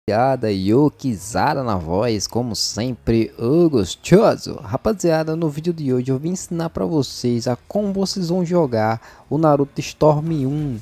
Rapaziada, Yokizara na voz, como sempre, o gostoso. Rapaziada, no vídeo de hoje eu vim ensinar pra vocês a como vocês vão jogar o Naruto Storm 1.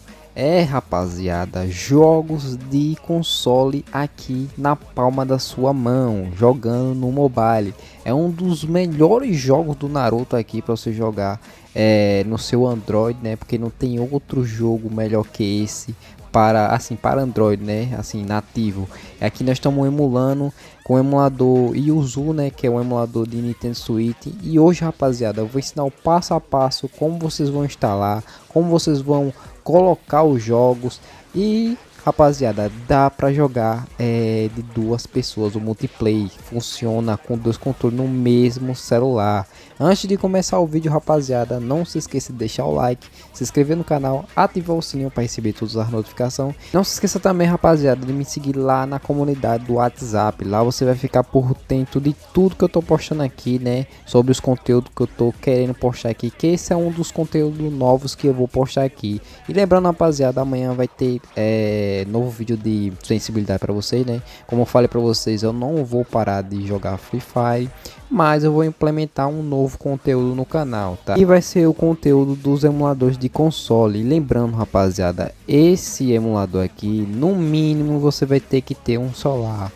Rapaziada, jogos de console aqui na palma da sua mão, jogando no mobile. É um dos melhores jogos do Naruto aqui para você jogar no seu Android, né? Porque não tem outro jogo melhor que esse para Android, né, assim, nativo. Aqui nós estamos emulando com o emulador Yuzu, né, que é um emulador de Nintendo Switch. E hoje, rapaziada, eu vou ensinar o passo a passo como vocês vão instalar, como vocês vão colocar os jogos. E rapaziada, dá para jogar de duas pessoas. O multiplayer funciona com dois controles no mesmo celular. Antes de começar o vídeo, rapaziada, não se esqueça de deixar o like, se inscrever no canal, ativar o sininho para receber todas as notificações. Não se esqueça também, rapaziada, de me seguir lá na comunidade do WhatsApp. Lá você vai ficar por dentro de tudo que eu tô postando aqui, né, sobre os conteúdos que eu tô querendo postar aqui, que esse é um dos conteúdos novos que eu vou postar aqui. E lembrando, rapaziada, amanhã vai ter novo vídeo de sensibilidade para vocês, né? Como eu falei para vocês, eu não vou parar de jogar Free Fire, mas eu vou implementar um novo conteúdo no canal, tá? E vai ser o conteúdo dos emuladores de console. E lembrando, rapaziada, esse emulador aqui, no mínimo você vai ter que ter um celular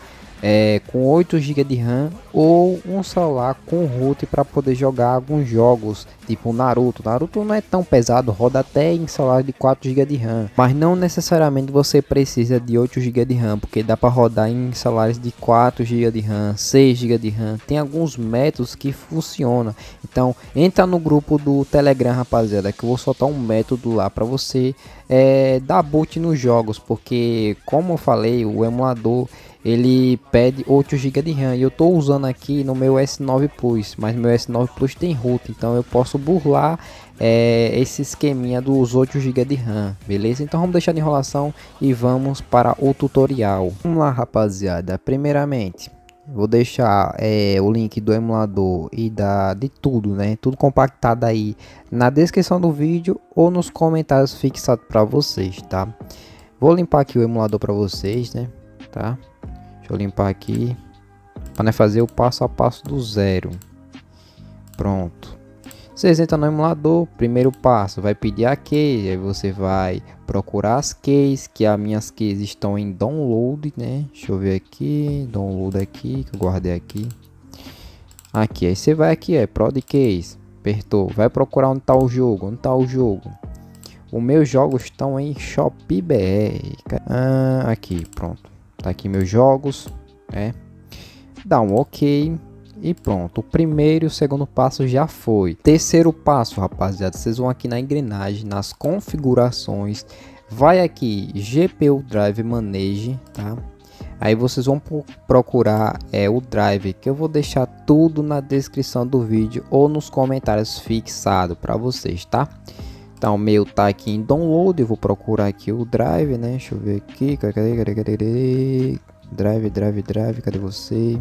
com 8 GB de RAM ou um celular com root para poder jogar alguns jogos, tipo Naruto. Naruto não é tão pesado, roda até em celular de 4 GB de RAM, mas não necessariamente você precisa de 8 GB de RAM, porque dá para rodar em celulares de 4 GB de RAM, 6 GB de RAM. Tem alguns métodos que funcionam. Então entra no grupo do Telegram, rapaziada, que eu vou soltar um método lá para você dar boot nos jogos, porque como eu falei, o emulador ele pede 8 GB de RAM e eu tô usando aqui no meu S9 Plus, mas meu S9 Plus tem root, então eu posso burlar esse esqueminha dos 8 GB de RAM, beleza? Então vamos deixar de enrolação e vamos para o tutorial. Vamos lá, rapaziada. Primeiramente vou deixar o link do emulador e de tudo, né? Tudo compactado aí na descrição do vídeo ou nos comentários fixados para vocês, tá? Vou limpar aqui o emulador para vocês, né? Tá? Deixa eu limpar aqui para fazer o passo a passo do zero. Pronto. Vocês entram no emulador, primeiro passo, vai pedir a key, aí você vai procurar as keys, que as minhas keys estão em download, né? Deixa eu ver aqui, download aqui, que eu guardei aqui. Aqui, aí você vai aqui, prod keys, apertou, vai procurar onde tá o jogo, Os meus jogos estão em Shopee BR. Aqui, pronto. Tá aqui meus jogos, dá um ok e pronto. O primeiro e o segundo passo já foi. Terceiro passo, rapaziada, vocês vão aqui na engrenagem, nas configurações, vai aqui GPU Drive Manage, tá? Aí vocês vão procurar o drive, que eu vou deixar tudo na descrição do vídeo ou nos comentários fixado para vocês, tá? Então o meu tá aqui em download, eu vou procurar aqui o drive, né? Deixa eu ver aqui, cadê? Drive, cadê você?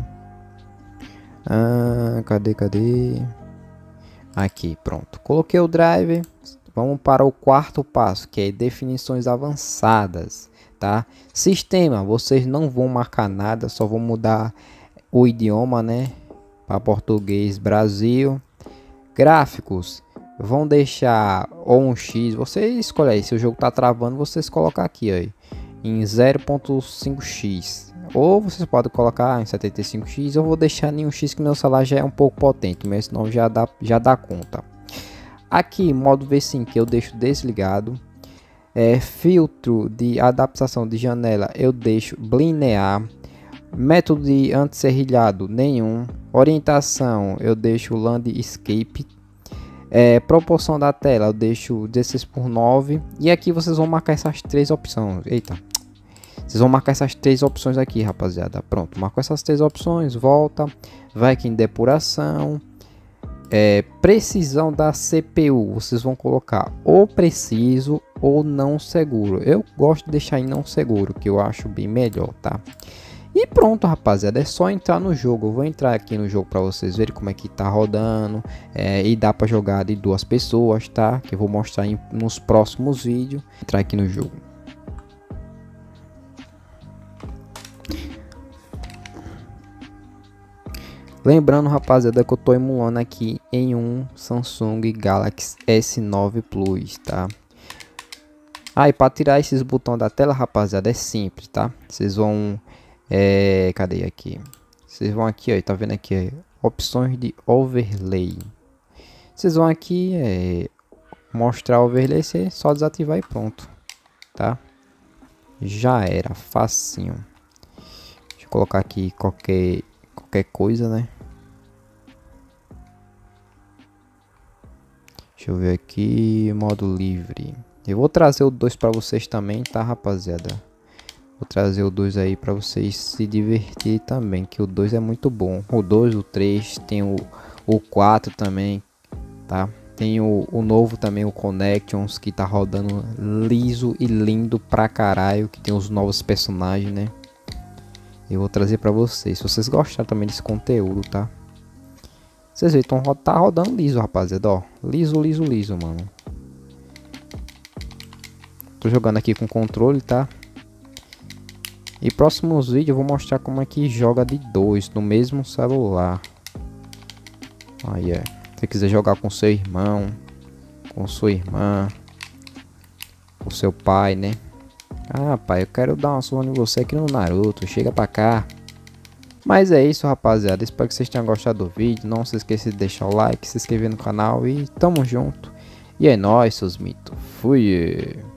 Cadê? Aqui, pronto. Coloquei o drive. Vamos para o quarto passo, que é definições avançadas, tá? Sistema, vocês não vão marcar nada, só vão mudar o idioma, né? Para português Brasil. Gráficos, vão deixar ou um X, você escolhe aí, se o jogo tá travando, vocês colocam aqui aí em 0.5x, ou vocês podem colocar em 75x. Eu vou deixar em um X, que meu celular já é um pouco potente, mas senão já dá conta. Aqui modo V5 eu deixo desligado, filtro de adaptação de janela eu deixo linear, método de anti-serrilhado nenhum, orientação eu deixo landscape, proporção da tela eu deixo 16:9. E aqui vocês vão marcar essas três opções. Vocês vão marcar essas três opções aqui, rapaziada. Pronto, marcou essas três opções, volta, vai aqui em depuração, precisão da CPU, vocês vão colocar ou preciso ou não seguro. Eu gosto de deixar em não seguro, que eu acho bem melhor, tá? E pronto, rapaziada, é só entrar no jogo. Eu vou entrar aqui no jogo para vocês verem como é que tá rodando, e dá para jogar de duas pessoas, tá? Que eu vou mostrar nos próximos vídeos. Entrar aqui no jogo. Lembrando, rapaziada, que eu tô emulando aqui em um Samsung Galaxy S9 Plus, tá? Ah, e para tirar esses botões da tela, rapaziada, é simples, tá? Vocês vão... cadê aqui? Vocês vão aqui, ó, tá vendo aqui, opções de overlay. Vocês vão aqui, mostrar overlay, você só desativar e pronto, tá? Já era, facinho. Deixa eu colocar aqui qualquer coisa, né? Deixa eu ver aqui, modo livre. Eu vou trazer o 2 para vocês também, tá, rapaziada? Vou trazer o 2 aí para vocês se divertir também, que o 2 é muito bom. O 2, o 3, tem o 4 também, tá? Tem o novo também, o Connections, que tá rodando liso e lindo pra caralho, que tem os novos personagens, né? Eu vou trazer para vocês, se vocês gostaram também desse conteúdo, tá? Vocês veem, tá rodando liso, rapaziada, ó. Liso, liso, liso, mano. Tô jogando aqui com controle, tá? E próximos vídeos eu vou mostrar como é que joga de 2 no mesmo celular. Aí é. Se você quiser jogar com seu irmão, com sua irmã, com seu pai, né? Ah, pai, eu quero dar uma surra em você aqui no Naruto. Chega pra cá. Mas é isso, rapaziada. Espero que vocês tenham gostado do vídeo. Não se esqueça de deixar o like, se inscrever no canal e tamo junto. E é nóis, seus mitos. Fui!